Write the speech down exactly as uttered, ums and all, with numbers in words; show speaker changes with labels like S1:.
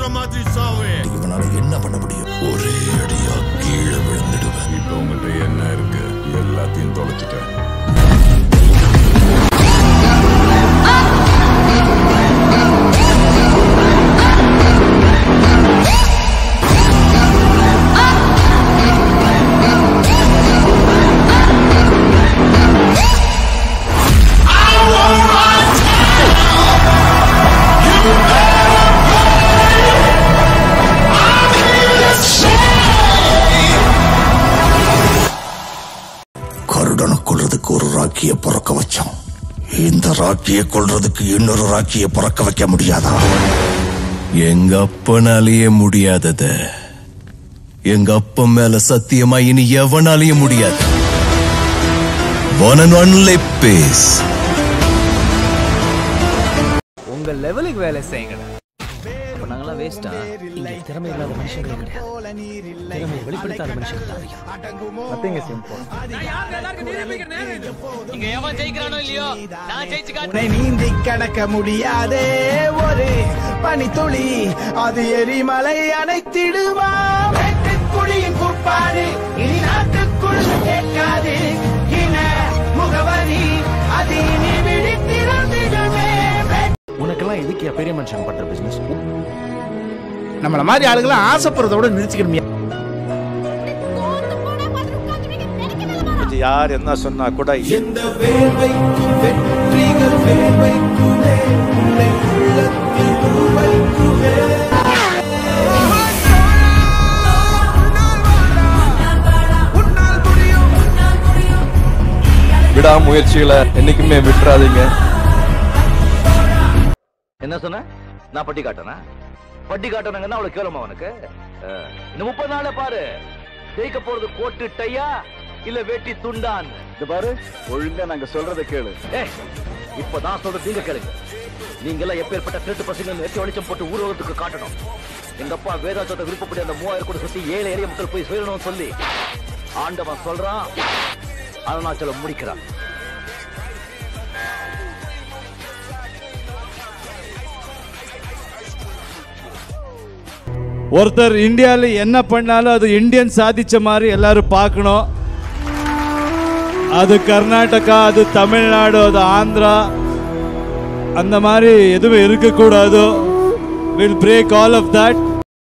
S1: மாதிரி சாவே.
S2: இவனால என்ன பண்ண முடியும்? ஒரே அடியா கீழே விழுந்துடுவேன்.
S1: இப்ப உங்கள்கிட்ட என்ன இருக்கு? எல்லாத்தையும் தொலைச்சிட்டேன்.
S2: கருடனை கொல்றதுக்கு ஒரு ராக்கிய பிறக்க வச்சான். இந்த ராக்கிய கொல்றதுக்கு இன்னொரு ராக்கிய பிறக்க வைக்க முடியாதா?
S3: எங்க அப்பனாலேயே முடியாதது எங்க அப்பன் மேல சத்தியமா இனி எவனாலேயே முடியாது. One and only peace.
S4: உங்க லெவலுக்கு வேலை செய்யுங்க. அப்ப நாங்களாம் வேஸ்டா? இங்க திறமை இல்லாத மனுஷங்களே கிடையாது. திறமை வெளிப்படுத்தாத மனுஷங்க தான். Nothing is simple.
S5: இங்க எவன் ஜெயிக்கிறானோ இல்லையோ நான் ஜெயிச்சு காட்டுறேன்.
S6: நீந்தி கடக்க முடியாதே ஒரு பனித்துளி, அது எரிமலை அணைத்திடுமா? வெட்டுக்குழியின் கூப்பாடு இனி நாட்டுக்குள் கேட்காது. இன முகவரி அது இனி விழித்திருந்திடுமே.
S4: உனக்கெல்லாம் எதுக்கு பெரிய மனுஷன் பண்ற பிசினஸ்?
S6: நம்மள மாதிரி ஆளுகளை ஆசைப்படுறதோட நிறுத்திக்கணுமே.
S7: யார் என்ன சொன்னா கூட
S6: எந்த வேர்வைக்கும் வெற்றிகள் வேர்வைக்குமே, உன்னை உள்ளத்தில் உருவைக்குமே.
S7: விடாமுயற்சிகளை என்னைக்குமே விட்டுறாதீங்க.
S8: என்ன சொன்ன? நான் பட்டி காட்டனா? பட்டி காட்டணுங்கன்னா அவ்வளவு கேவலமா உனக்கு? இன்னும் முப்பது நாள பாரு, ஜெயிக்க போறது கோட்டு டையா இல்ல வேட்டி துண்டான். இது பாரு, ஒழுங்கா நாங்க சொல்றத கேளு. இப்ப நான் சொல்றது நீங்க கேளுங்க. நீங்க எல்லாம் எப்பேற்பட்ட திருட்டு பசங்க எட்டி வெளிச்சம் போட்டு ஊர்வலத்துக்கு காட்டணும். எங்க அப்பா வேதாச்சத்தை விருப்பப்படி அந்த மூவாயிரம் கூட சுத்தி ஏழை எளிய மக்கள் போய் சொல்லணும் சொல்லி ஆண்டவன் சொல்றான். அருணாச்சலம் முடிக்கிறான்.
S9: ஒருத்தர் இந்தியாவில் என்ன பண்ணாலும் அது இந்தியன் சாதிச்ச மாதிரி எல்லாரும் பார்க்கணும். அது கர்நாடகா, அது தமிழ்நாடு, அது ஆந்திரா, அந்த மாதிரி எதுவும் இருக்கக்கூடாது. Will break all of that.